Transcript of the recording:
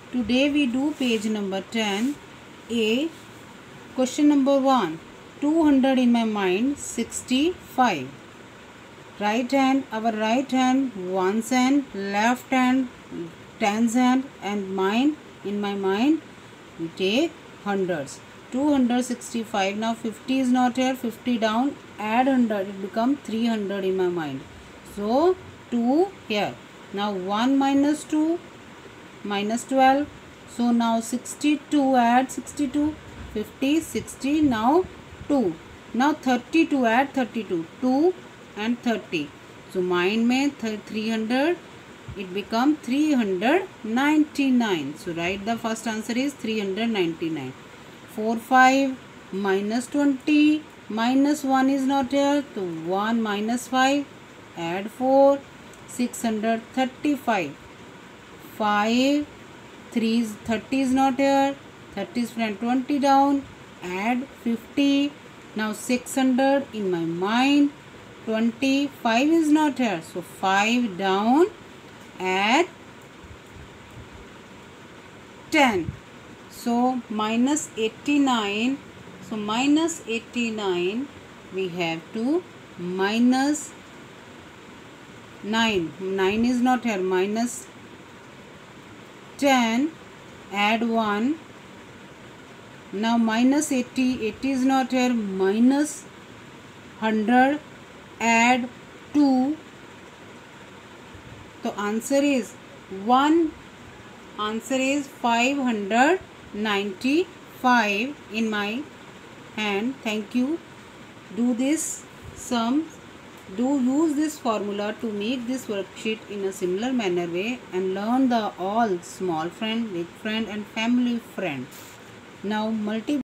Today we do page number 10. A. Question number 1. 200 in my mind, 65. Right hand, our right hand, one's hand, left hand, ten's hand, and mine, in my mind, we take hundreds. 265. Now 50 is not here, 50 down, add 100, it becomes 300 in my mind. So 2 here. Now 1 minus 2, minus 12. So now 62, add 62, 50, 60, now 2. Now 32, add 32, 2 and 30. So mind mein 300, it becomes 399. So write the first answer is 399. 4, 5, minus 20, minus 1 is not here. So 1 minus 5, add 4, 635. 5, 3 is 30 is not here. 30 is from 20 down, add 50. Now 600 in my mind. 25 is not here. So 5 down, add 10. So minus 89. So minus 89 we have to minus 9. 9 is not here. Minus 10, add 1. Now minus 80. 80 is not here. Minus 100, add 2. So answer is 1. Answer is 595 in my hand. Thank you. Do this sum. Do use this formula to make this worksheet in a similar manner way and learn the all small friend, big friend and family friend. Now multiply